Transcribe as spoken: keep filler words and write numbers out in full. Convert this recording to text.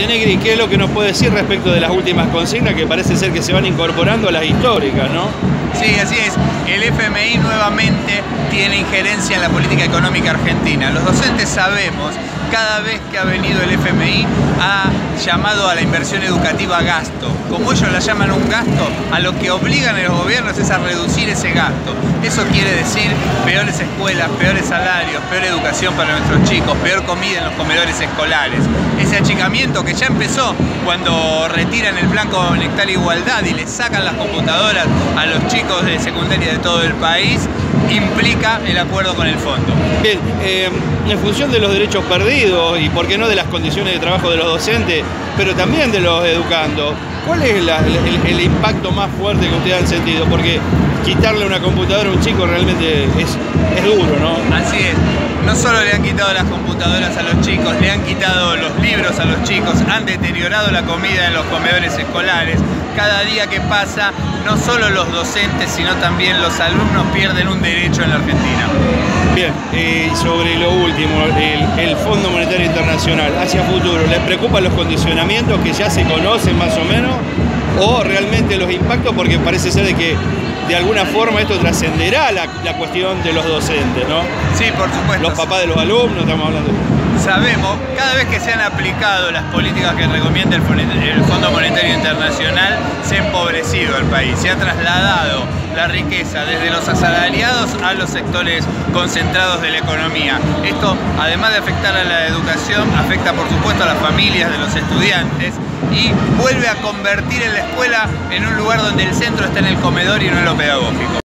Negri, ¿qué es lo que nos puede decir respecto de las últimas consignas que parece ser que se van incorporando a las históricas, ¿no? Sí, así es. El F M I nuevamente tiene injerencia en la política económica argentina. Los docentes sabemos, cada vez que ha venido el F M I ha llamado a la inversión educativa gasto. Como ellos la llaman un gasto, a lo que obligan a los gobiernos es a reducir ese gasto. Eso quiere decir peores escuelas, peores salarios, peor educación para nuestros chicos, peor comida en los comedores escolares. Ese achicamiento que ya empezó cuando retiran el plan Conectar Igualdad y le sacan las computadoras a los chicos de secundaria de todo el país, implica el acuerdo con el fondo. Bien, eh, en función de los derechos perdidos y por qué no de las condiciones de trabajo de los docentes, pero también de los educandos, ¿cuál es la, el, el impacto más fuerte que ustedes han sentido? Porque quitarle una computadora a un chico realmente es, es duro, ¿no? Así es. No solo le han quitado las computadoras a los chicos, le han quitado los libros a los chicos, han deteriorado la comida en los comedores escolares. Cada día que pasa, no solo los docentes, sino también los alumnos pierden un derecho en la Argentina. Bien, eh, sobre lo último, el, el Fondo Monetario Internacional, hacia futuro, ¿les preocupan los condicionamientos que ya se conocen más o menos? ¿O realmente los impactos? Porque parece ser de que de alguna forma esto trascenderá la, la cuestión de los docentes, ¿no? Sí, por supuesto. Los papás de los alumnos, estamos hablando. Sabemos, cada vez que se han aplicado las políticas que recomienda el Fondo Monetario Internacional, se ha empobrecido el país, se ha trasladado la riqueza desde los asalariados a los sectores concentrados de la economía. Esto, además de afectar a la educación, afecta por supuesto a las familias de los estudiantes y vuelve a convertir en la escuela en un lugar donde el centro está en el comedor y no en lo pedagógico.